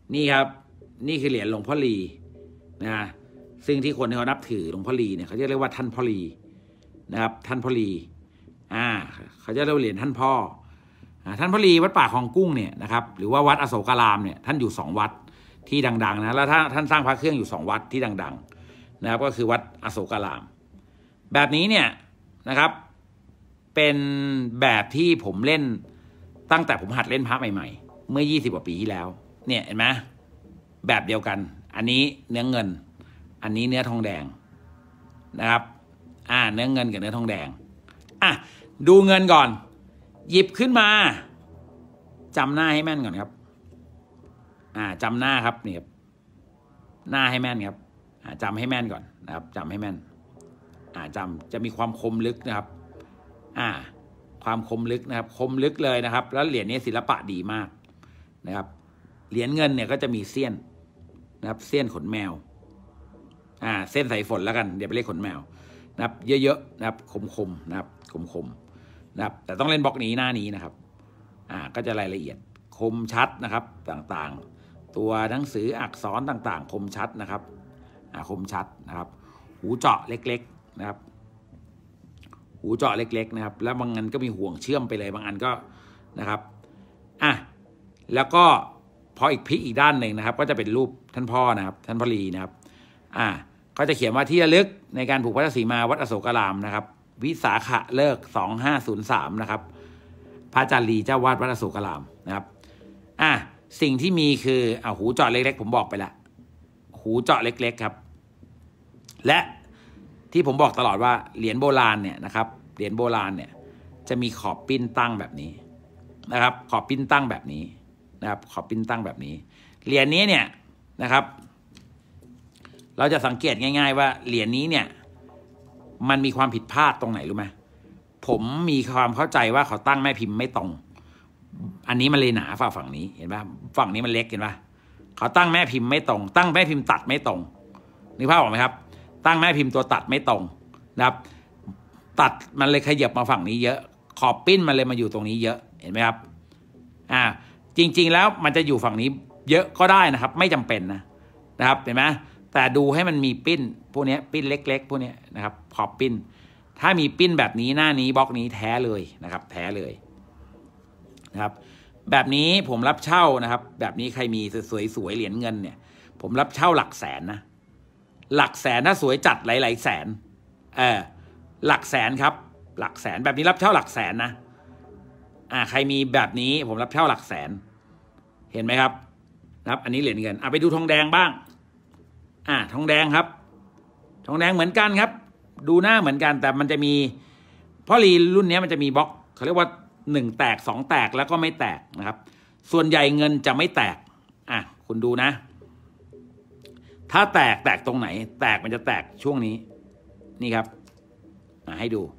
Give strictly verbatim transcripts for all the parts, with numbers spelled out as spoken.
นี่ครับนี่คือเหรียญหลวงพ่อลีนะฮะซึ่งที่คนที่เขานับถือหลวงพ่อลีเนี่ยเขาจะเรียกว่าท่านพ่อลีนะครับท่านพ่อลีอ่าเขาจะเรียกเหรียญท่านพ่อท่านพ่อลีวัดป่าคลองกุ้งเนี่ยนะครับหรือว่าวัดอโศการามเนี่ยท่านอยู่สองวัดที่ดังๆนะแล้วท่านท่านสร้างพระเครื่องอยู่สองวัดที่ดังๆนะครับก็คือวัดอโศการามแบบนี้เนี่ยนะครับเป็นแบบที่ผมเล่นตั้งแต่ผมหัดเล่นพระใหม่ๆเมื่อยี่สิบกว่าปีที่แล้วเนี่ยเห็นไหมแบบเดียวกันอันนี้เนื้อเงินอันนี้เนื้อทองแดงนะครับอ่าเนื้อเงินกับเนื้อทองแดงอ่ะดูเงินก่อนหยิบขึ้นมาจำหน้าให้แม่นก่อนครับอ่าจำหน้าครับนี่ครับหน้าให้แม่นครับอ่าจำให้แม่นก่อนนะครับจำให้แม่นอ่าจำจะมีความคมลึกนะครับอ่าความคมลึกนะครับคมลึกเลยนะครับแล้วเหรียญนี้ศิลปะดีมากนะครับเหรียญเงินเนี่ยก็จะมีเสี้ยนนะครับเสี้ยนขนแมวอ่าเส้นสายฝนแล้วกันเดี๋ยวไปเรียกขนแมวนะครับเยอะๆนะครับคมๆนะครับคมๆนะครับแต่ต้องเล่นบล็อกนี้หน้านี้นะครับอ่าก็จะรายละเอียดคมชัดนะครับต่างๆตัวหนังสืออักษรต่างๆคมชัดนะครับอ่าคมชัดนะครับหูเจาะเล็กๆนะครับหูเจาะเล็กๆนะครับแล้วบางอันก็มีห่วงเชื่อมไปเลยบางอันก็นะครับอ่ะแล้วก็พออีกพลิกอีกด้านหนึ่งนะครับก็จะเป็นรูปท่านพ่อนะครับท่านพ่อลีนะครับอ่าก็จะเขียนว่าที่ระลึกในการผูกพัทธสีมาวัดอโศการามนะครับวิสาขะเลิกสองห้าศูนย์สามนะครับพระอาจารย์ลีเจ้าวาดวัดอโศการามนะครับอ่ะสิ่งที่มีคือเอาหูเจาะเล็กๆผมบอกไปละหูเจาะเล็กๆครับและที่ผมบอกตลอดว่าเหรียญโบราณเนี่ยนะครับเหรียญโบราณเนี่ยจะมีขอบปิ้นตั้งแบบนี้นะครับขอบปิ้นตั้งแบบนี้นะครับขอบปิ้นตั้งแบบนี้เหรียญนี้เนี่ยนะครับเราจะสังเกตง่ายๆว่าเหรียญนี้เนี่ยมันมีความผิดพลาดตรงไหนรู้ไหมผมมีความเข้าใจว่าเขาตั้งแม่พิมพ์ไม่ตรงอันนี้มันเลยหนาฝ่าฝั่งนี้เห็นป่ะฝั่งนี้มันเล็กเห็นป่ะเขาตั้งแม่พิมพ์ไม่ตรงตั้งแม่พิมพ์ตัดไม่ตรงนึกภาพออกไหมครับตั้งแม่พิมพ์ตัวตัดไม่ตรงนะครับตัดมันเลยขยับมาฝั่งนี้เยอะขอบปิ้นมันเลยมาอยู่ตรงนี้เยอะเห็นไหมครับอ่าจริงๆแล้วมันจะอยู่ฝั่งนี้เยอะก็ได้นะครับไม่จำเป็นนะนะครับเห็นไหมแต่ดูให้มันมีปิ้นพวกนี้ปิ้นเล็กๆพวกนี้นะครับขอบปิ้นถ้ามีปิ้นแบบนี้หน้านี้บล็อกนี้แท้เลยนะครับแท้เลยนะครับแบบนี้ผมรับเช่านะครับแบบนี้ใครมีสวยๆเหรียญเงินเนี่ยผมรับเช่าหลักแสนนะหลักแสนถ้าสวยจัดหลายๆแสนเออหลักแสนครับหลักแสนแบบนี้รับเช่าหลักแสนนะอ่าใครมีแบบนี้ผมรับเช่าหลักแสนเห็นไหมครับนะครับอันนี้เหรียญเงินอ่ะไปดูทองแดงบ้างอ่าทองแดงครับทองแดงเหมือนกันครับดูหน้าเหมือนกันแต่มันจะมีพ่อลีรุ่นนี้มันจะมีบล็อกเขาเรียกว่าหนึ่งแตกสองแตกแล้วก็ไม่แตกนะครับส่วนใหญ่เงินจะไม่แตกอ่ะคุณดูนะถ้าแตกแตกตรงไหนแตกมันจะแตกช่วงนี้นี่ครับอ่ะให้ดู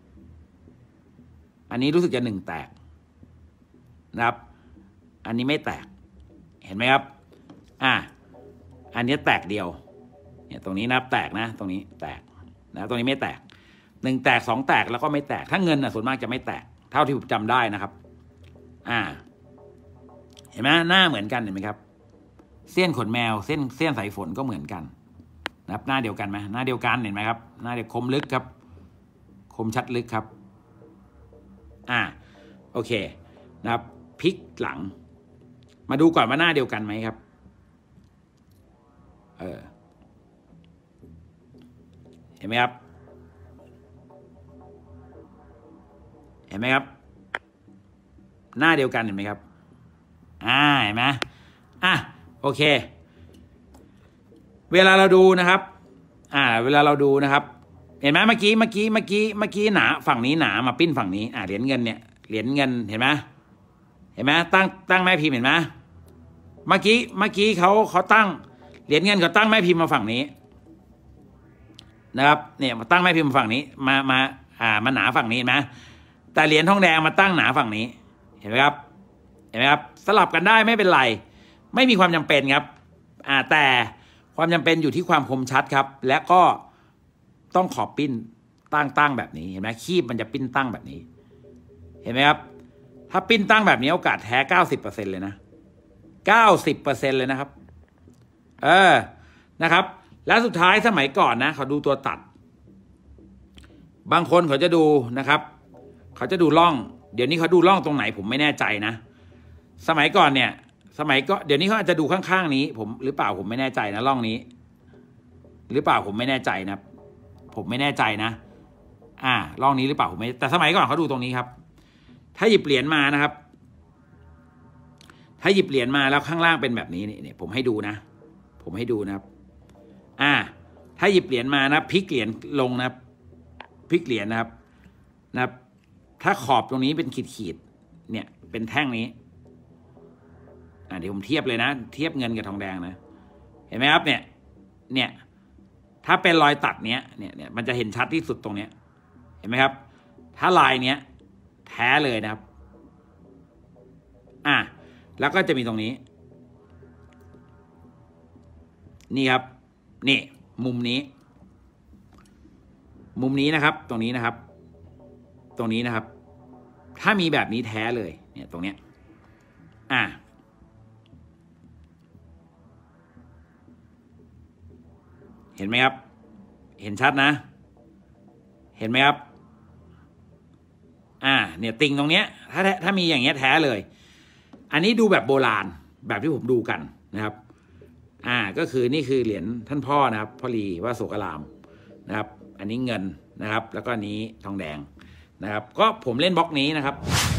อันนี้รู้สึกจะหนึ่งแตกนะครับอันนี้ไม่แตกเห็นไหมครับอ่ะอันนี้แตกเดียวเนี่ยตรงนี้นะแตกนะตรงนี้แตกนะตรงนี้ไม่แตกหนึ่งแตกสองแตกแล้วก็ไม่แตกถ้าเงินนะส่วนมากจะไม่แตกเท่าที่ผมจำได้นะครับอ่าเห็นไหมหน้าเหมือนกันเห็นไหมครับเส้นขนแมวเส้นเส้นสายฝนก็เหมือนกันนะครับหน้าเดียวกันไหมหน้าเดียวกันเห็นไหมครับหน้าเดียวคมลึกครับคมชัดลึกครับอ่าโอเคนะครับพลิกหลังมาดูก่อนว่าหน้าเดียวกันไหมครับเออเห็นไหมครับเห็นไหมครับหน้าเดียวกันเห็นไหมครับอ่าเห็นไหมอ่ะโอเคเวลาเราดูนะครับอ่าเวลาเราดูนะครับเห็นไหมเมื่อกี้เมื่อกี้เมื่อกี้เมื่อกี้หนาฝั่งนี้หนามาปิ้นฝั่งนี้อ่าเหรียญเงินเนี่ยเหรียญเงินเห็นไหมเห็นไหมตั้งตั้งแม่พิมพ์เห็นไหมเมื่อกี้เมื่อกี้เขาเขาตั้งเหรียญเงินเขาตั้งแม่พิมพ์มาฝั่งนี้นะครับเนี่ยมาตั้งแม่พิมพ์ฝั่งนี้มามาอ่ามาหนาฝั่งนี้เห็นไหมแต่เหรียญทองแดงมาตั้งหนาฝั่งนี้เห็นไหมครับเห็นไหมครับสลับกันได้ไม่เป็นไรไม่มีความจำเป็นครับอ่าแต่ความจำเป็นอยู่ที่ความคมชัดครับและก็ต้องขอบปิ้นตั้งตั้งแบบนี้เห็นไหมคีบมันจะปิ้นตั้งแบบนี้เห็นไหมครับถ้าปิ้นตั้งแบบนี้โอกาสแท้เก้าสิบเปอร์เซ็นต์เลยนะเก้าสิบเปอร์เซ็นต์เลยนะครับเออนะครับแล้วสุดท้ายสมัยก่อนนะเขาดูตัวตัดบางคนเขาจะดูนะครับเขาจะดูร่องเดี๋ยวนี้เขาดูร่องตรงไหนผมไม่แน่ใจนะสมัยก่อนเนี่ยสมัยก็เดี๋ยวนี้เขาอาจจะดูข้างๆนี้ผมหรือเปล่าผมไม่แน่ใจนะร่องนี้หรือเปล่าผมไม่แน่ใจนะผมไม่แน่ใจนะอ่าร่องนี้หรือเปล่าผมไม่แต่สมัยก่อนเขาดูตรงนี้ครับถ้าหยิบเหรียญมานะครับถ้าหยิบเหรียญมาแล้วข้างล่างเป็นแบบนี้เนี่ยผมให้ดูนะผมให้ดูนะครับอ่าถ้าหยิบเหรียญมานะพลิกเหรียญลงนะครับพลิกเหรียญนะครับนะครับถ้าขอบตรงนี้เป็นขีดๆเนี่ยเป็นแท่งนี้อ่าเดี๋ยวผมเทียบเลยนะเทียบเงินกับทองแดงนะเห็นไหมครับเนี่ยเนี่ยถ้าเป็นรอยตัดเนี้ยเนี่ยเนี่ยมันจะเห็นชัดที่สุดตรงเนี้ยเห็นไหมครับถ้าลายเนี้ยแท้เลยนะครับอ่าแล้วก็จะมีตรงนี้นี่ครับนี่มุมนี้มุมนี้นะครับตรงนี้นะครับตรงนี้นะครับถ้ามีแบบนี้แท้เลยเนี่ยตรงเนี้ยอ่าเห็นไหมครับเห็นชัดนะเห็นไหมครับอ่าเนี่ยติ่งตรงเนี้ยถ้าถ้ามีอย่างเงี้ยแท้เลยอันนี้ดูแบบโบราณแบบที่ผมดูกันนะครับอ่าก็คือนี่คือเหรียญท่านพ่อนะครับพ่อลีว่าโศกอารามนะครับอันนี้เงินนะครับแล้วก็อันนี้ทองแดงนะครับก็ผมเล่นบล็อกนี้นะครับ